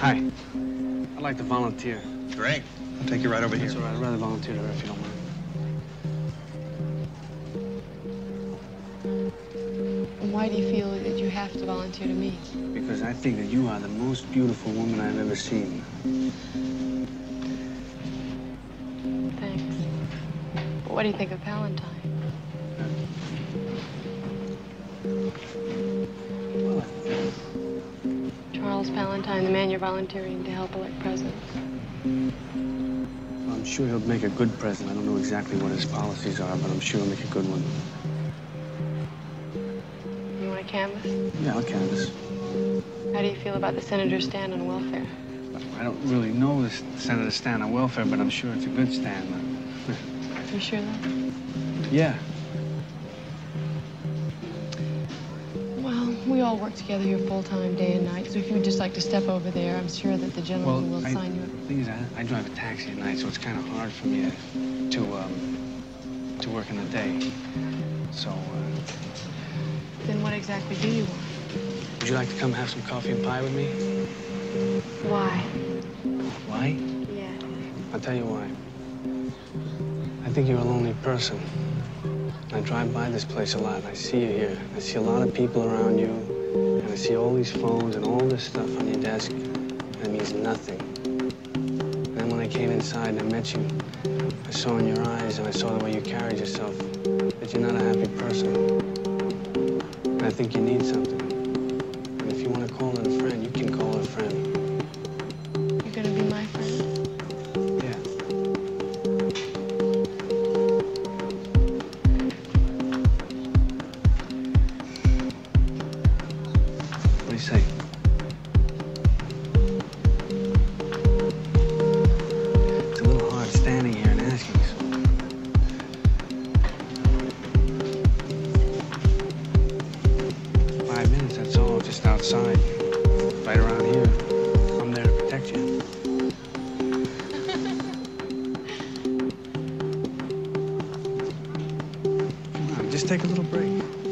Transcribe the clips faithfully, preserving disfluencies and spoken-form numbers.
Hi. I'd like to volunteer. Great. I'll take you right over here. That's all right. I'd rather volunteer there if you don't mind. And why do you feel that you have to volunteer to me? Because I think that you are the most beautiful woman I've ever seen. Thanks. But what do you think of Palantine? Well, Charles Palantine, the man you're volunteering to help elect president. I'm sure he'll make a good president. I don't know exactly what his policies are, but I'm sure he'll make a good one. You want to canvass? Yeah, I'll canvass. How do you feel about the senator's stand on welfare? I don't really know the senator's stand on welfare, but I'm sure it's a good stand. You sure though? Yeah. Well, we all work together here full-time, day and night, so if you would just like to step over there, I'm sure that the gentleman Well, will I, sign you up. the thing is, I, I drive a taxi at night, so it's kind of hard for me to, to, um, to work in the day. So, uh, Then what exactly do you want? would you like to come have some coffee and pie with me? Why? Why? Yeah. I'll tell you why. I think you're a lonely person. I drive by this place a lot, and I see you here. I see a lot of people around you, and I see all these phones and all this stuff on your desk, and it means nothing. And then when I came inside and I met you, I saw in your eyes and I saw the way you carried yourself that you're not a happy person. And I think you need something. And if you want to call it a friend, you can call it a friend. You're gonna be my friend? Yeah. What do you say? It's a little hard standing here and asking so. Five minutes, that's all, just outside. Right around here. I'm there to protect you. Come on, just take a little break.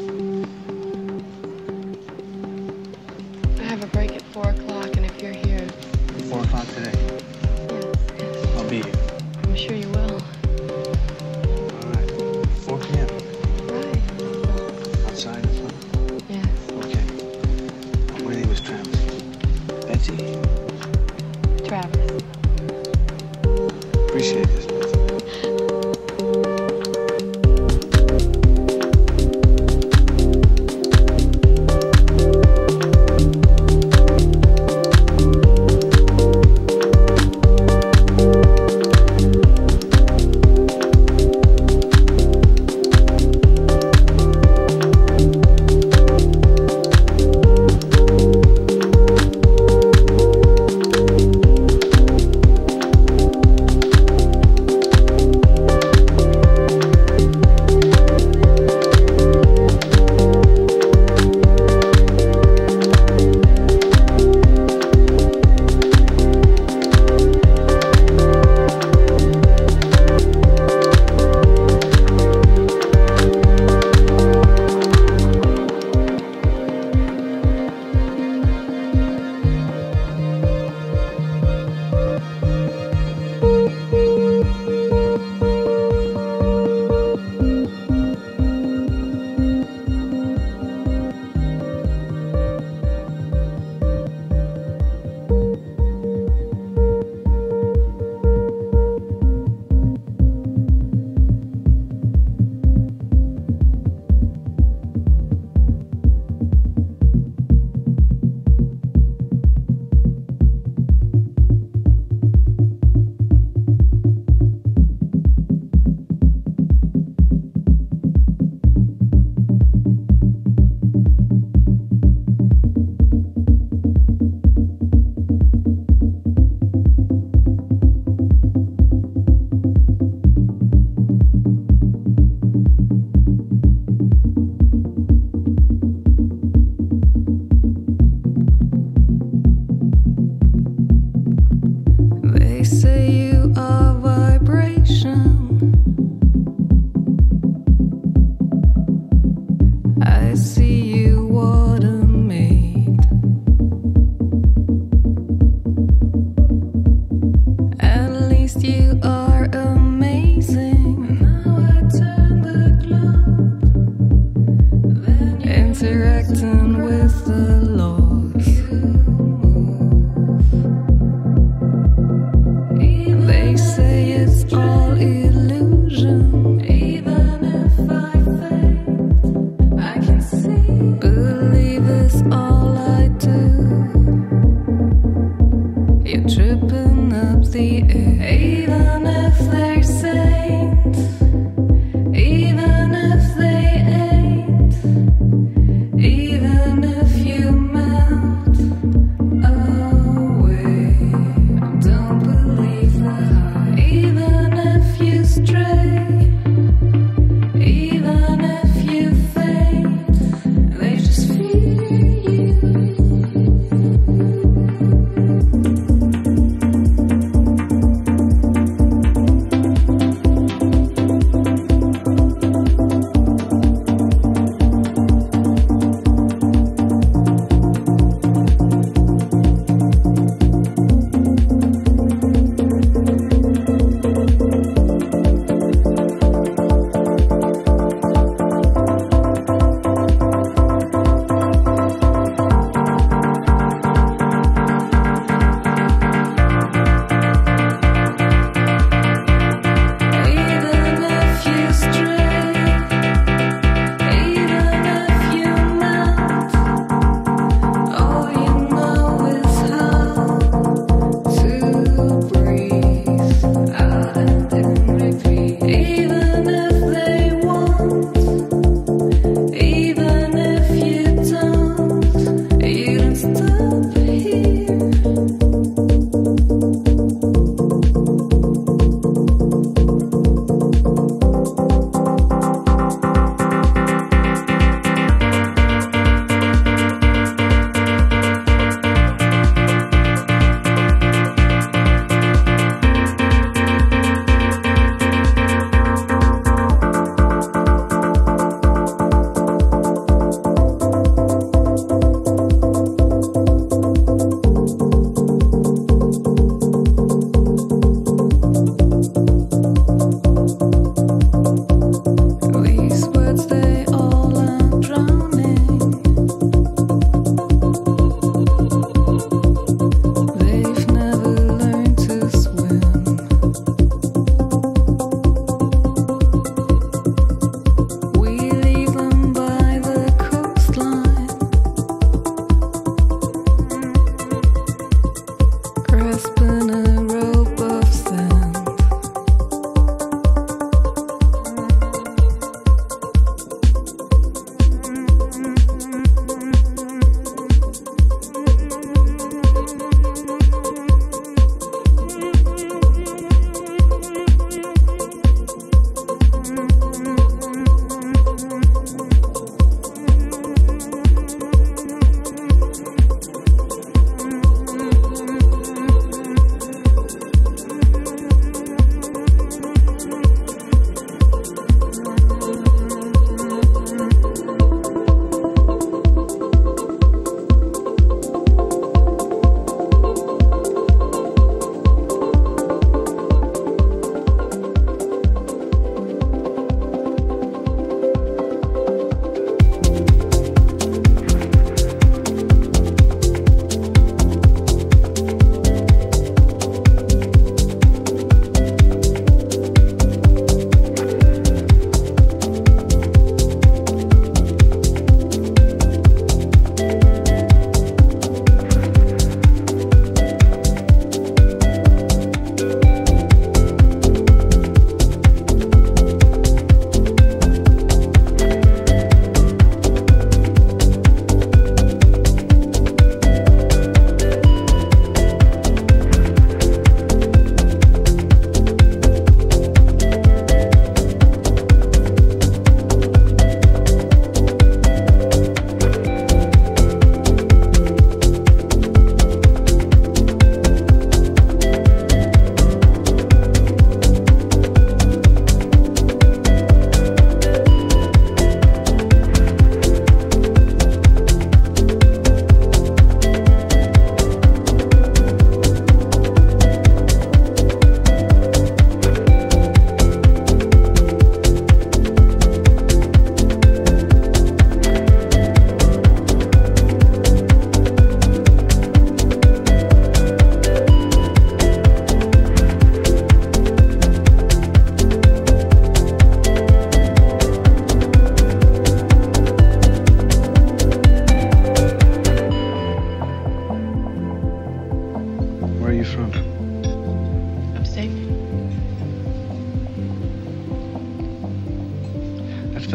I have a break at four o'clock, and if you're here, Four o'clock today. yes, yes, I'll be here. I'm sure you will. All right. four p m Right. Outside in front. Yes. Okay. My name is Travis. Betsy. Travis. Appreciate this, Betsy.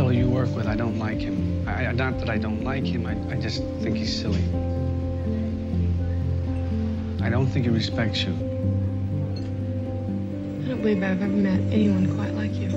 fellow you work with, I don't like him. I, I, not that I don't like him, I, I just think he's silly. I don't think he respects you. I don't believe I've ever met anyone quite like you.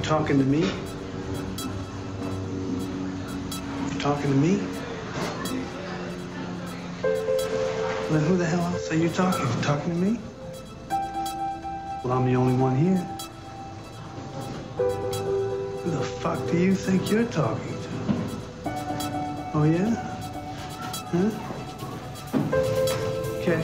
talking to me? You talking to me? Then who the hell else are you talking to? Talking to me? Well, I'm the only one here. Who the fuck do you think you're talking to? Oh, yeah? Huh? Okay.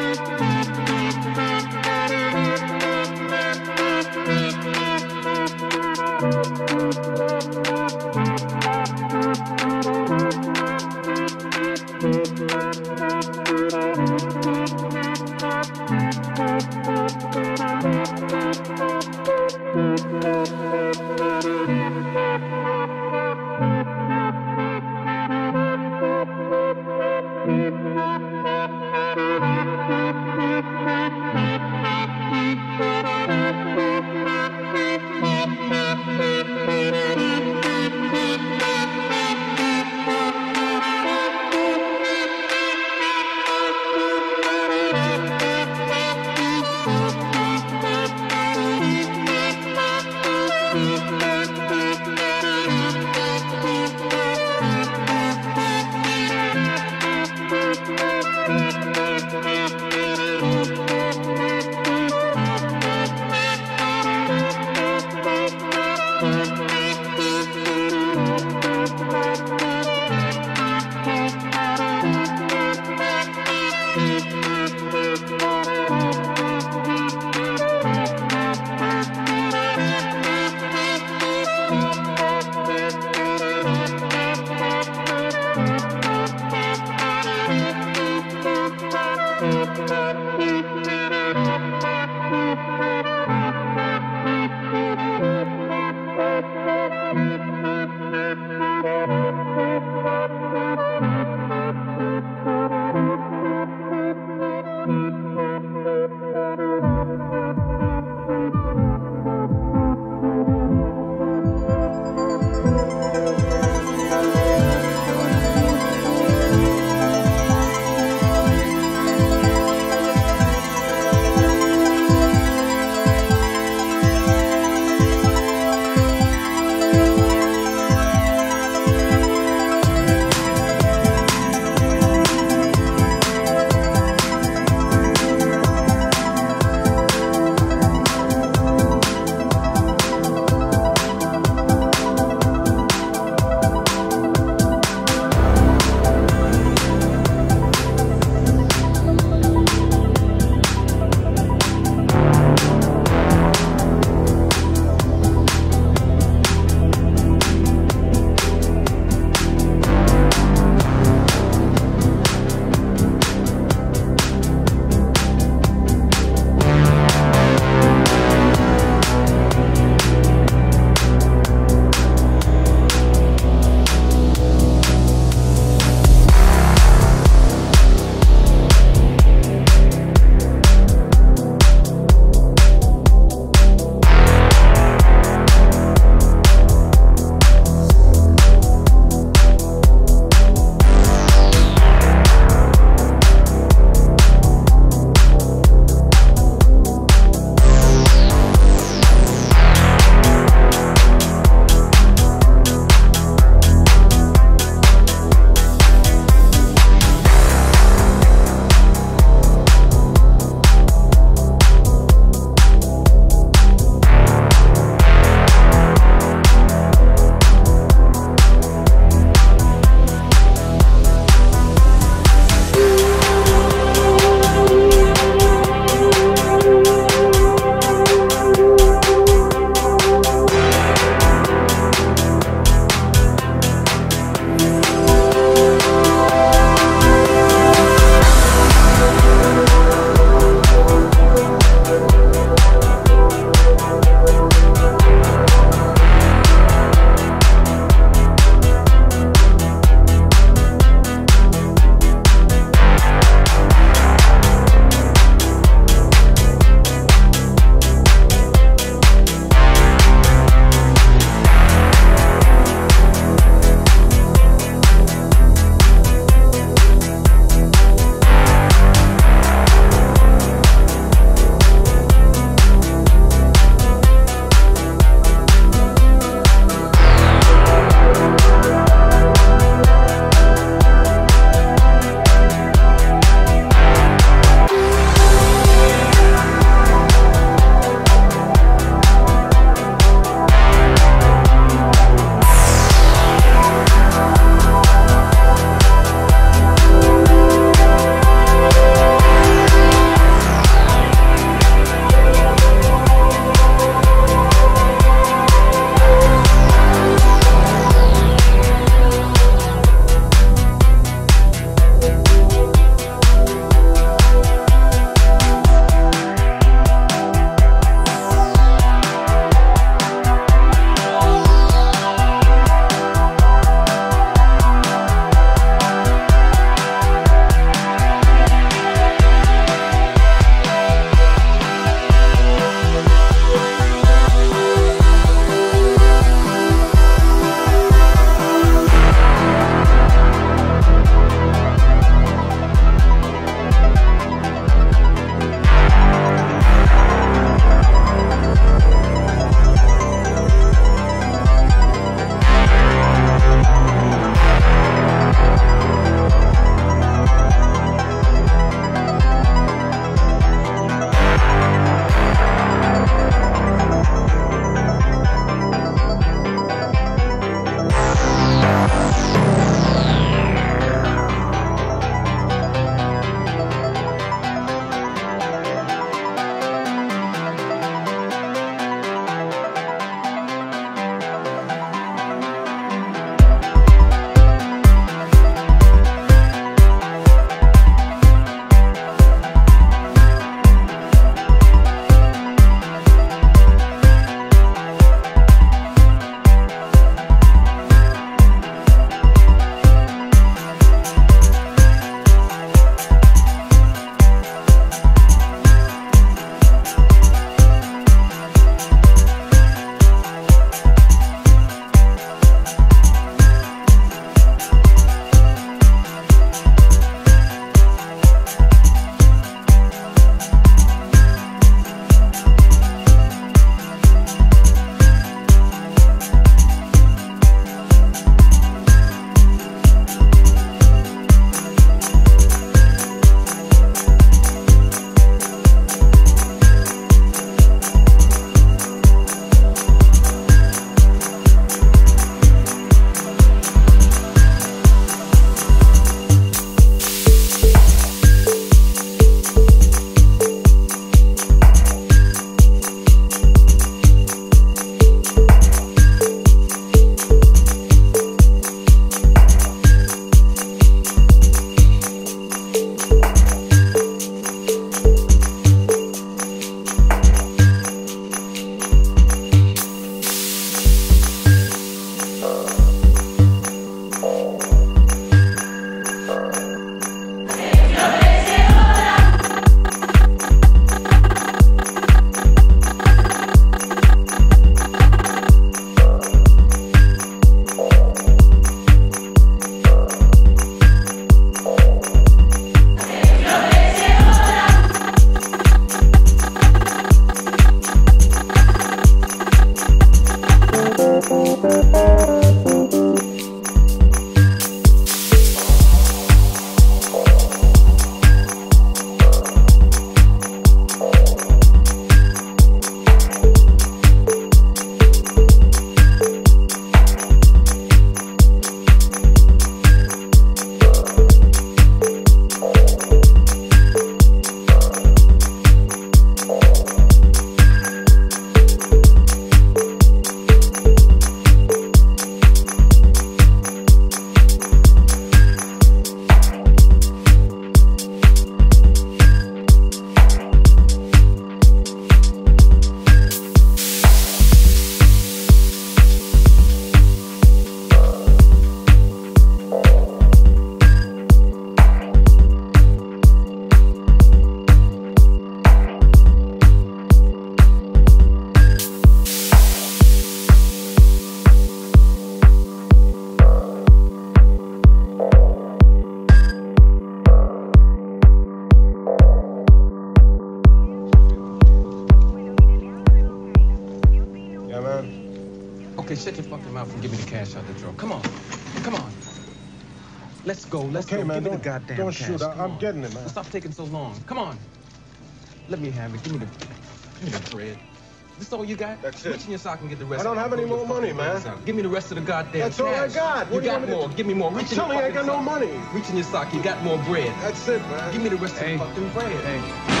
shut your fucking mouth and give me the cash out the drawer. Come on. Come on. Let's go. Let's okay, go. Man, give don't, me the goddamn don't cash. shoot. I, Come I'm on. getting it, man. Stop taking so long. Come on. Let me have it. Give me the, give me the bread. This all you got? That's it. Reach in your sock and get the rest. I don't have any more money, man. Give me the rest of the goddamn That's cash. all I got. What You do you got want me to more. do? Give me more. Reach in Tell your me I fucking got no sock. money. Reach in your sock. You got more bread. That's it, man. Give me the rest Hey. of the fucking bread. Hey.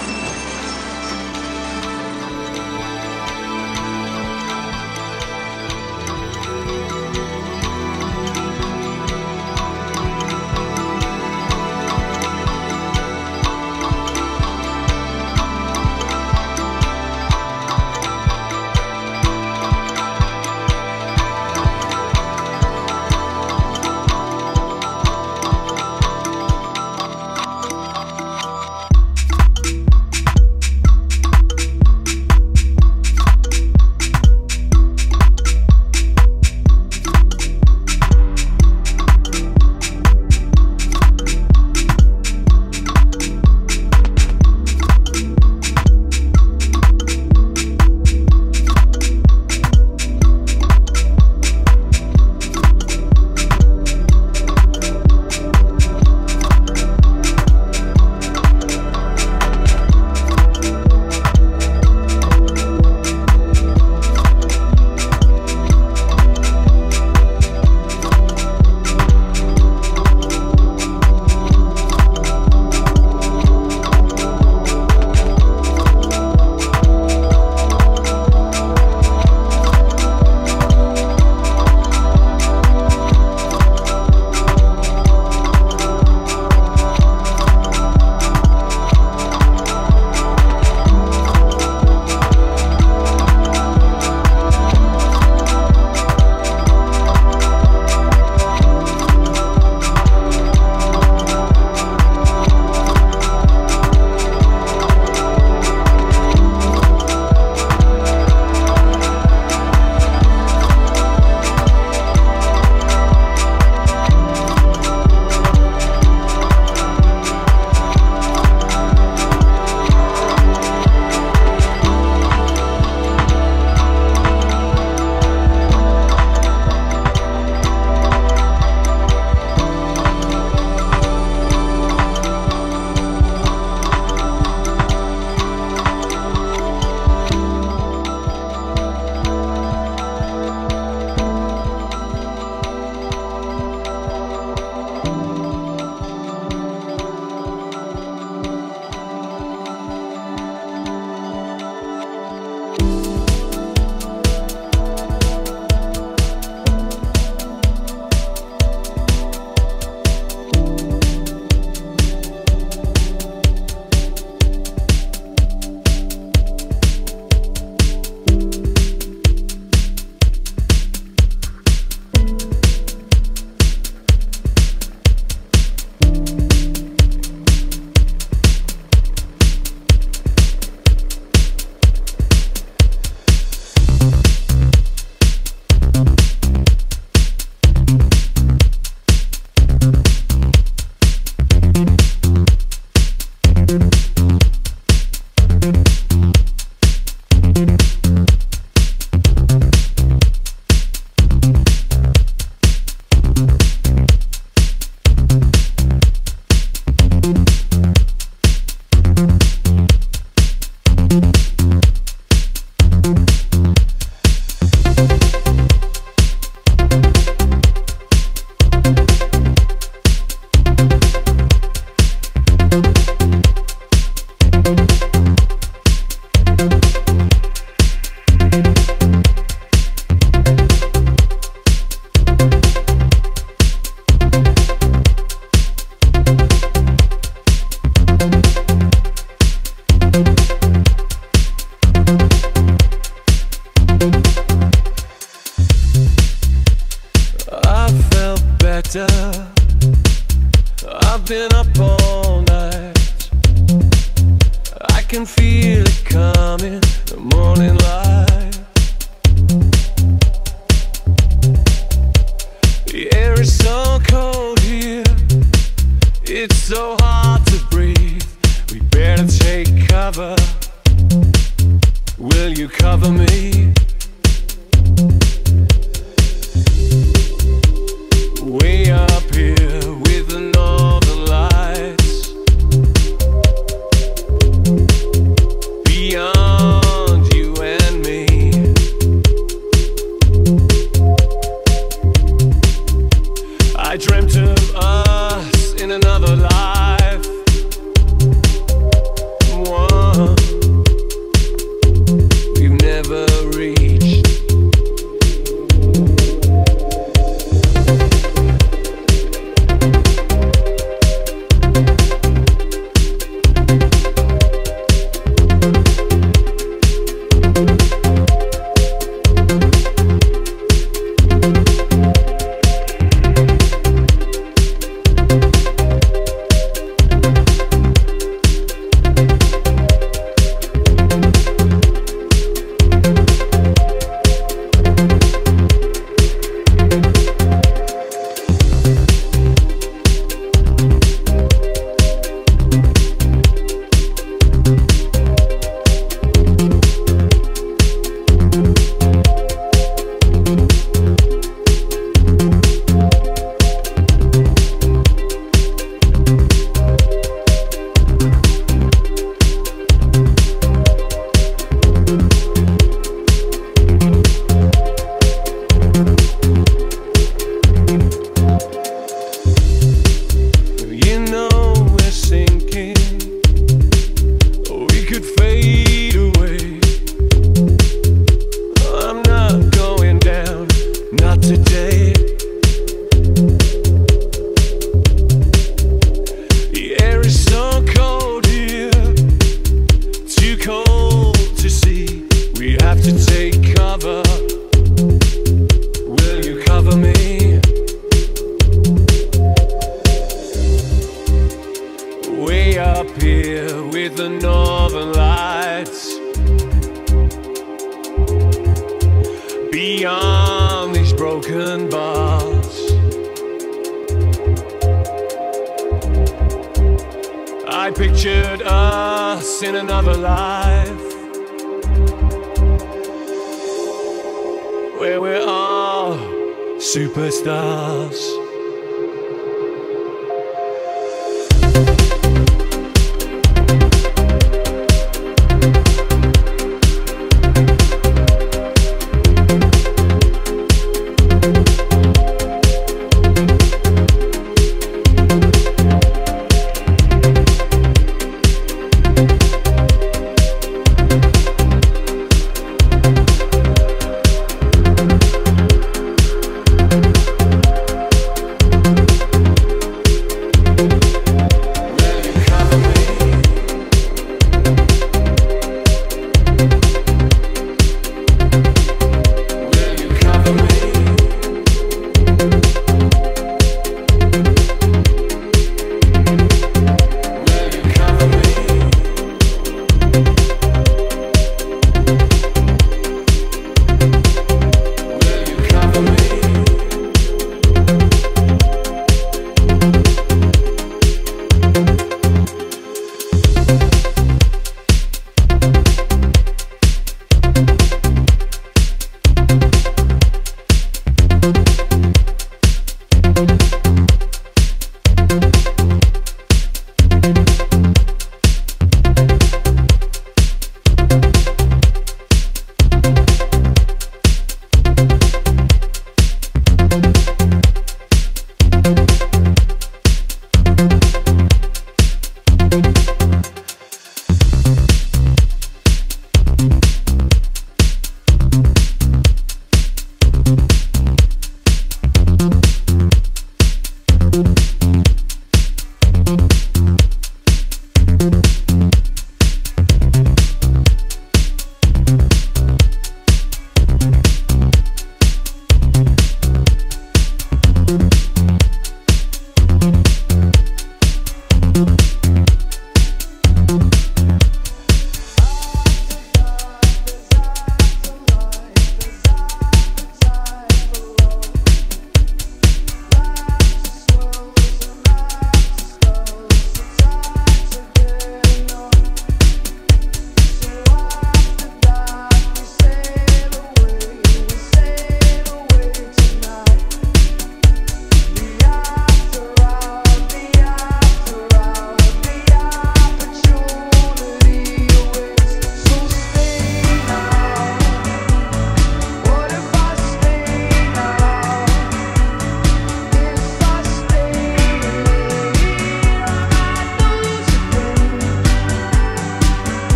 better. I've been up all night. I can feel it coming, the morning light. The air is so cold here, it's so hard to breathe. We better take cover. Will you cover me? with the northern lights. Beyond these broken bars, I pictured us in another life, where we're all superstars.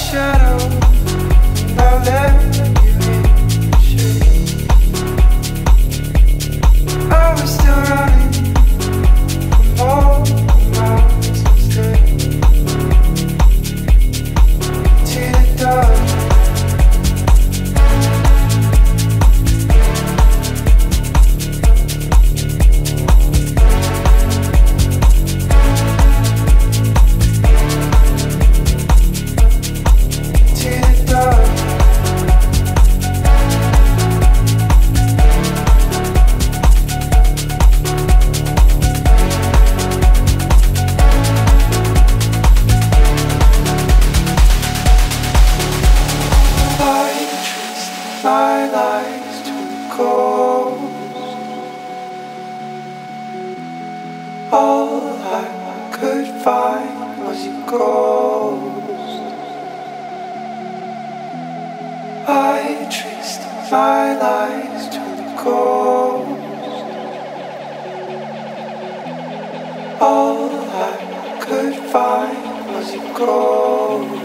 shadow. Now that I was still running for more miles instead. To the dark. To the dark. My lies to the coast. All I could find was your ghost. I traced my lies to the coast. All I could find was your ghost.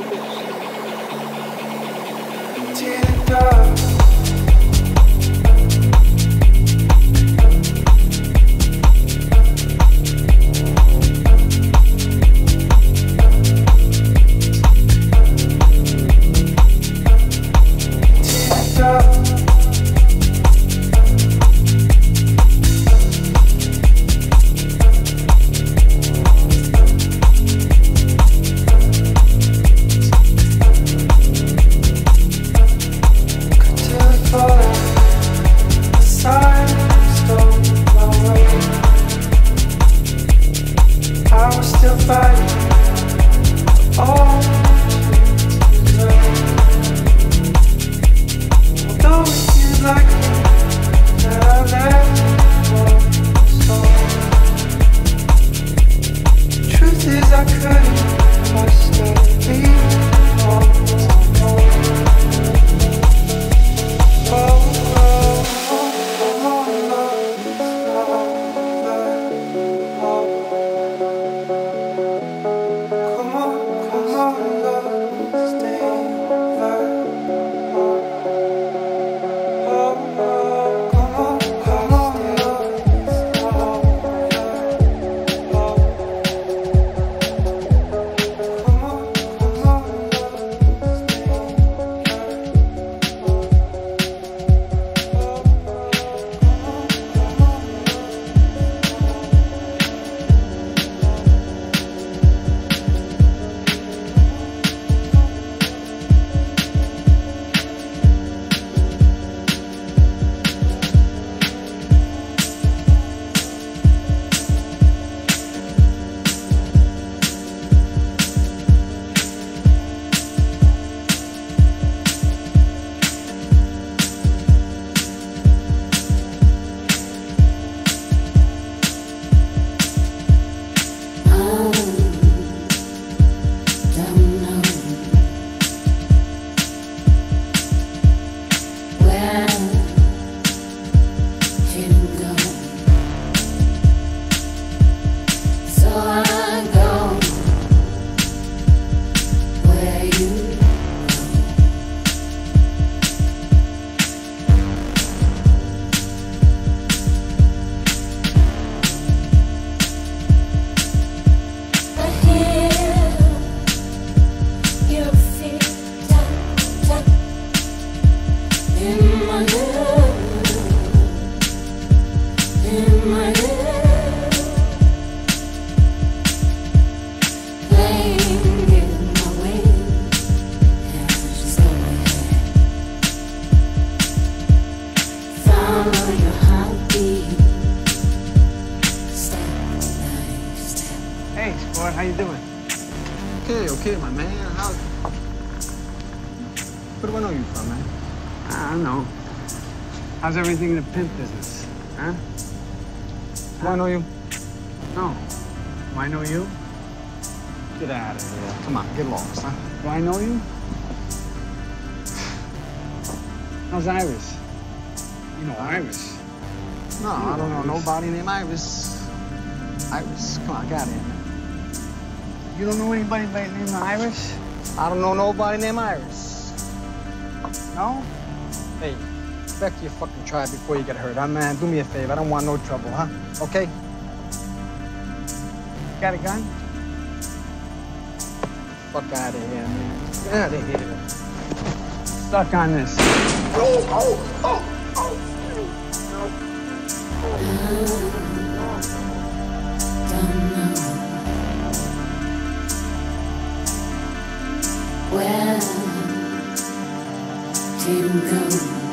To the dark. I was still fighting all although it seems like that I let go so. Truth is I couldn't possibly oh, oh, oh, oh, Hey, sport, how you doing? Okay, okay, my man. How? Where do I know you from, man? I don't know. How's everything in the pimp business? Huh? Do I know you? No. Do I know you? Get out of here. Come on, get lost, huh? Do I know you? How's Iris? You know Iris. No, I don't know nobody named Iris. Iris, come on, get out of here, man. You don't know anybody by the name of Iris? I don't know nobody named Iris. No? Hey, back to your fucking tribe before you get hurt, huh, man? Do me a favor. I don't want no trouble, huh? Okay? Got a gun? Fuck out of here, man. Get out of here. Stuck on this. Oh, oh, oh, oh. Where to go?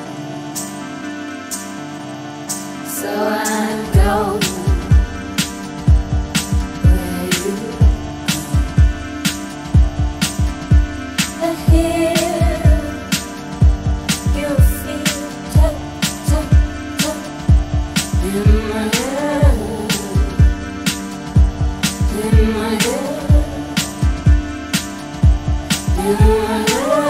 So I go where you go. Here you feel tap, tap, tap in my head, in my head, in my head.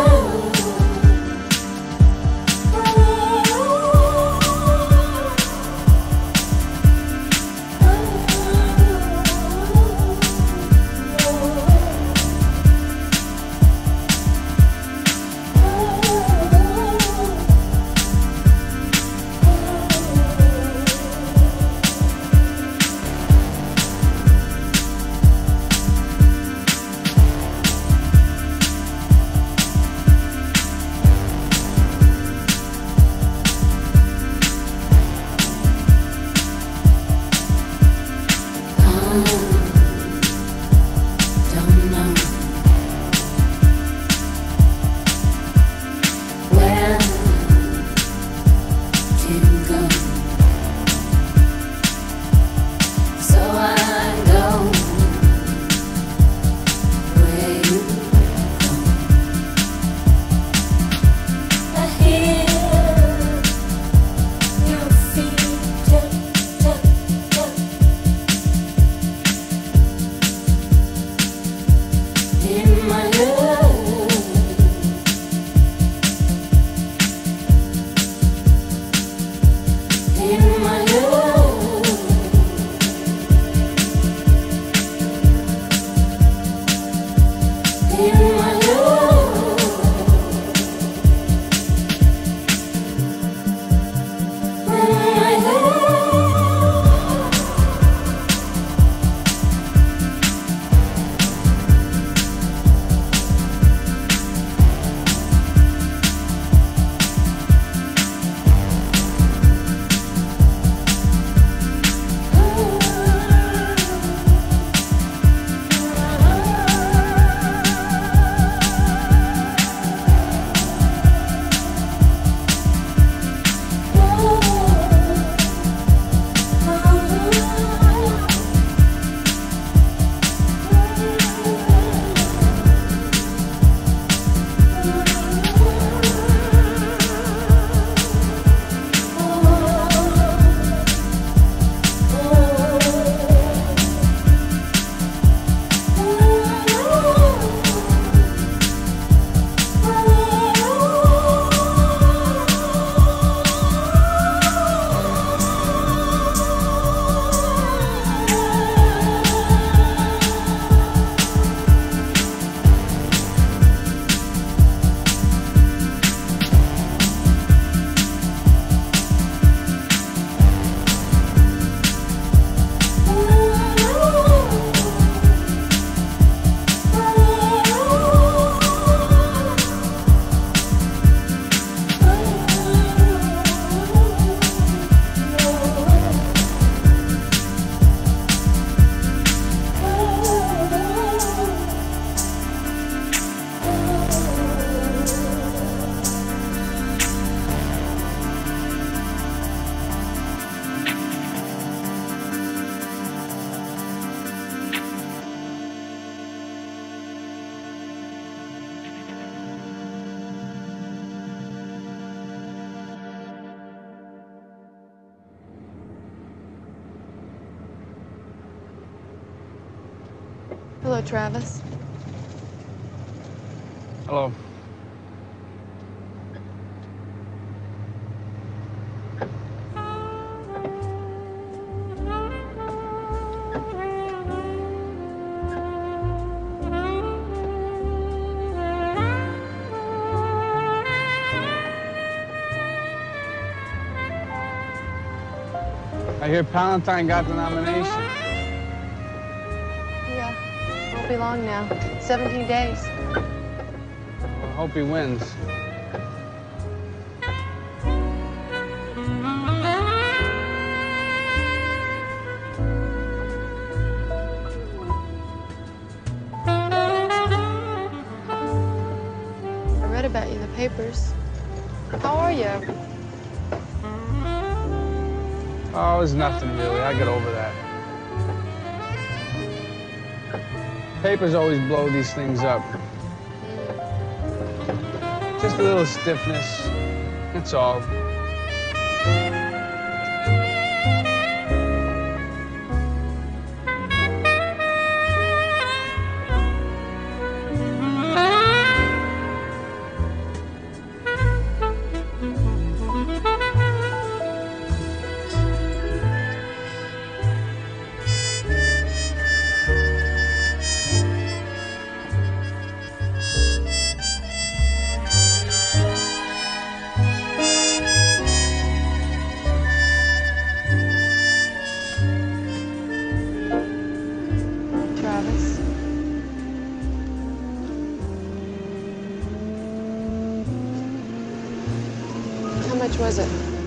Hello, Travis. Hello. I hear Palantine got the nomination. Yeah, won't be long now. seventeen days. I hope he wins. I read about you in the papers. How are you? Oh, it's nothing really. I get over that. Papers always blow these things up. Just a little stiffness. That's all. Travis. How much was it?